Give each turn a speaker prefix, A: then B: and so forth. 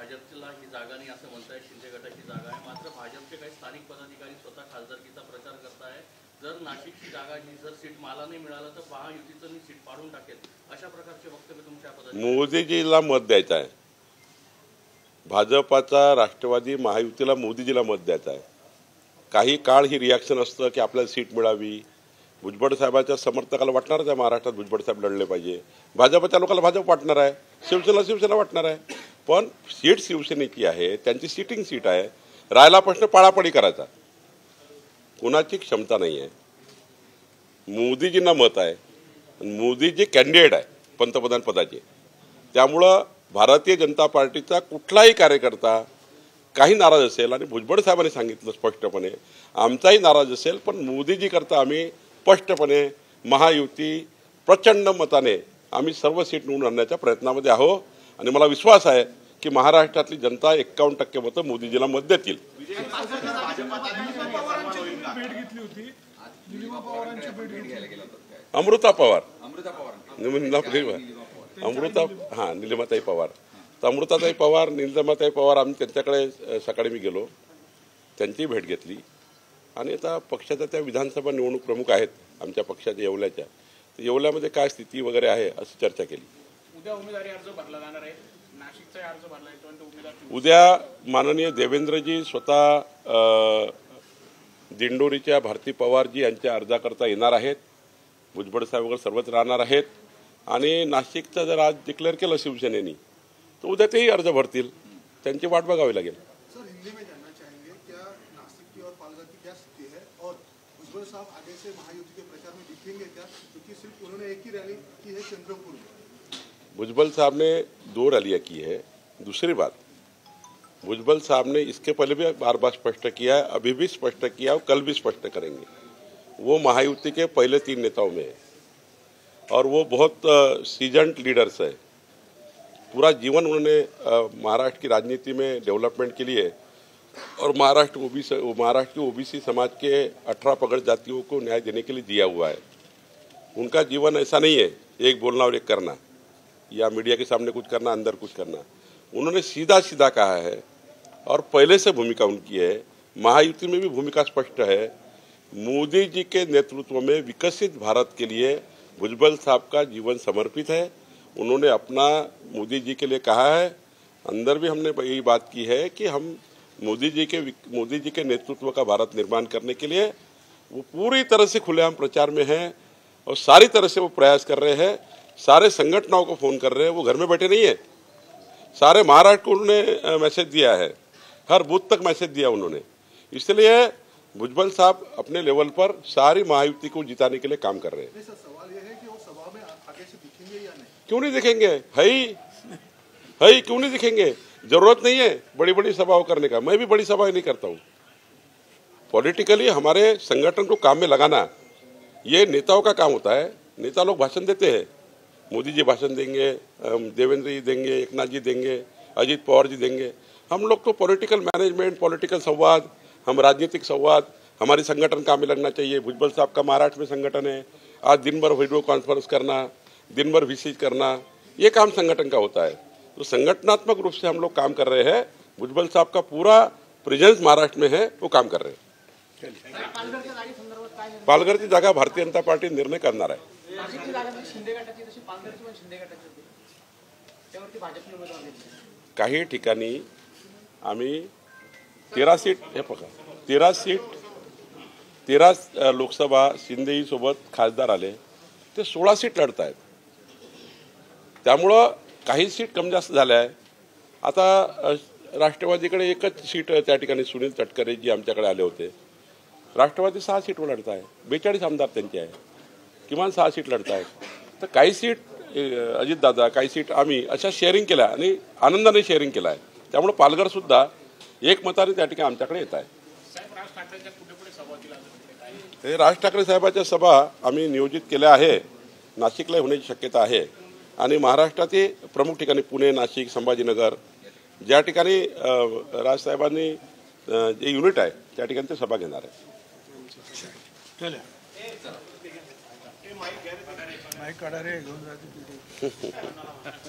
A: भाजपला ही जागा नाही असं म्हणताय, शिंदे गटाची जागा आहे. मात्र भाजपचे काही स्थानिक पदाधिकारी स्वतः खासदारकीचा प्रचार करताय. जर नाशिकची जागा ही जर सीट मला नाही मिळालं तर महायुतीचं मी सीट पाडून टाकेल, अशा प्रकारचे वक्तव्य तुमच्या पदाधिकारी.
B: मोदीजीला मत द्यायचं आहे. भाजपाचा राष्ट्रवादी महायुतीला मोदीजीला मत द्यायचं आहे. काही काळ ही रिॲक्शन असतं की आपल्याला सीट मिळावी. भुजबळ साहेबांच्या समर्थकाला वाटणारच आहे महाराष्ट्रात भुजबळ साहेब लढले पाहिजे. भाजपच्या लोकांना भाजप वाटणार आहे, शिवसेना वाटणार आहे. पण सीट शिवसेनेची आहे, त्यांची सिटिंग सीट आहे. राहिला प्रश्न पाळापडी करायचा. कुणाची क्षमता नाही आहे. मोदीजींना मत आहे. मोदीजी कॅन्डिडेट आहे पंतप्रधान पदाचे. त्यामुळं भारतीय जनता पार्टीचा कुठलाही कार्यकर्ता काही नाराज असेल, आणि भुजबळ साहेबांनी सांगितलं स्पष्टपणे आमचाही नाराज असेल, पण मोदीजी करता आम्ही स्पष्टपणे महायुती प्रचंड मताने आम्ही सर्व सीट निवडून आणण्याच्या प्रयत्नामध्ये आहोत. आणि मला विश्वास आहे की महाराष्ट्रातली जनता 51% मतं मोदीजीला मत देतील. निलिमाताई पवार. तर अमृताताई पवार, निलिमाताई पवार, आम्ही त्यांच्याकडे सकाळी मी गेलो, त्यांची भेट घेतली. आणि आता पक्षाच्या त्या विधानसभा निवडणूक प्रमुख आहेत आमच्या पक्षाच्या येवल्याच्या. तर येवल्यामध्ये काय स्थिती वगैरे आहे अशी चर्चा केली.
C: उद्या उमेदवारी अर्ज भरला जाणार आहे. नाशिकचा अर्ज भरला आहे.
B: उद्या माननीय देवेंद्रजी स्वतः दिंडोरीच्या भारती पवारजी यांच्या अर्जाकरता येणार आहेत. भुजबळ साहेब वगैरे सर्वच राहणार आहेत. आणि नाशिकचं जर आज डिक्लेअर केलं शिवसेनेनी तर उद्या तेही अर्ज भरतील. त्यांची वाट बघावी लागेल.
D: सर, हिंदी में जानना चाहेंगे क्या नासिक की और पालघर की क्या स्थिति है, और भुजबल साहब आगे से महायुति के प्रचार में दिखेंगे क्या, क्योंकि सिर्फ उन्होंने एक ही रैली की है चंद्रपुर में.
B: भुजबल साहब ने 2 रैलियां की है. दूसरी बात, भुजबल साहब ने इसके पहले भी बार बार स्पष्ट किया है, अभी भी स्पष्ट किया और कल भी स्पष्ट करेंगे. वो महायुति के पहले 3 नेताओं में है और वो बहुत सीजन्ड लीडर्स है. पूरा जीवन उन्होंने महाराष्ट्र की राजनीति में डेवलपमेंट के लिए और महाराष्ट्र की ओबीसी समाज के 18 पगड़ जातियों को न्याय देने के लिए दिया हुआ है. उनका जीवन ऐसा नहीं है एक बोलना और एक करना, या मीडिया के सामने कुछ करना, अंदर कुछ करना. उन्होंने सीधा सीधा कहा है और पहले से भूमिका उनकी है. महायुति में भी भूमिका स्पष्ट है. मोदी जी के नेतृत्व में विकसित भारत के लिए भुजबल साहब का जीवन समर्पित है. उन्होंने अपना मोदी जी के लिए कहा है. अंदर भी हमने यही बात की है कि हम मोदी जी के नेतृत्व का भारत निर्माण करने के लिए वो पूरी तरह से खुलेआम प्रचार में हैं और सारी तरह से वो प्रयास कर रहे हैं. सारे संगठनों को फोन कर रहे हैं. वो घर में बैठे नहीं है. सारे महाराष्ट्र को उन्होंने मैसेज दिया है. हर बूथ तक मैसेज दिया उन्होंने. इसलिए भुजबल साहब अपने लेवल पर सारी महायुति को जिताने के लिए काम कर रहे हैं.
D: सवाल यह है कि वो सभा में आगे से दिखेंगे या नहीं.
B: क्यों नहीं दिखेंगे? है क्यों नहीं दिखेंगे? जरूरत नहीं है बड़ी बड़ी सभाओं करने का. मैं भी बड़ी सभाएं नहीं करता हूँ. पॉलिटिकली हमारे संगठन को काम में लगाना ये नेताओं का काम होता है. नेता लोग भाषण देते हैं. मोदी जी भाषण देंगे, देवेंद्र जी देंगे, एकनाथ जी देंगे, अजित पवार जी देंगे. हम लोग तो पॉलिटिकल मैनेजमेंट, पॉलिटिकल संवाद, हम राजनीतिक संवाद, हमारी संगठन काम में लगना चाहिए. भुजबल साहब का महाराष्ट्र में संगठन है. आज दिन भर वीडियो कॉन्फ्रेंस करना, दिन भर विजिट करना, ये काम संगठन का होता है. तो संगठनात्मक रूप से हम लोग काम कर रहे हैं. भुजबल साहब का पूरा प्रेजेंस महाराष्ट्र में है, वो काम कर रहे हैं. पालघरची जागा भारतीय जनता पार्टी निर्णय करणार आहे. काही ठिकाणी आम्ही 13 सीट, हे बघा 13 लोकसभा शिंदे सोबत खासदार आले, ते 16 सीट लढत आहेत. त्यामुळं काही सीट कमी जास्त झाल्या आहे. आता राष्ट्रवादीकडे एकच सीट त्या ठिकाणी सुनील तटकरे जी आमच्याकडे आले होते. राष्ट्रवादी 6 सीटवर लढत आहे. 42 आमदार त्यांचे आहे. किमान 6 सीट लढत आहेत. तर काही सीट अजितदादा, काही सीट आम्ही अशा शेअरिंग केल्या आणि आनंदाने शेअरिंग केला आहे. त्यामुळे पालघर सुद्धा एक मताने त्या ठिकाणी आमच्याकडे येत आहे. राज ठाकरे साहेबांच्या सभा आम्ही नियोजित केल्या आहे. नाशिकला होण्याची शक्यता आहे. आणि महाराष्ट्रातील प्रमुख ठिकाणी पुणे, नाशिक, संभाजीनगर ज्या ठिकाणी राजसाहेबांनी जे युनिट आहे त्या ठिकाणी ते सभा घेणार आहे.
D: माईक काढा रे, घेऊन जाते.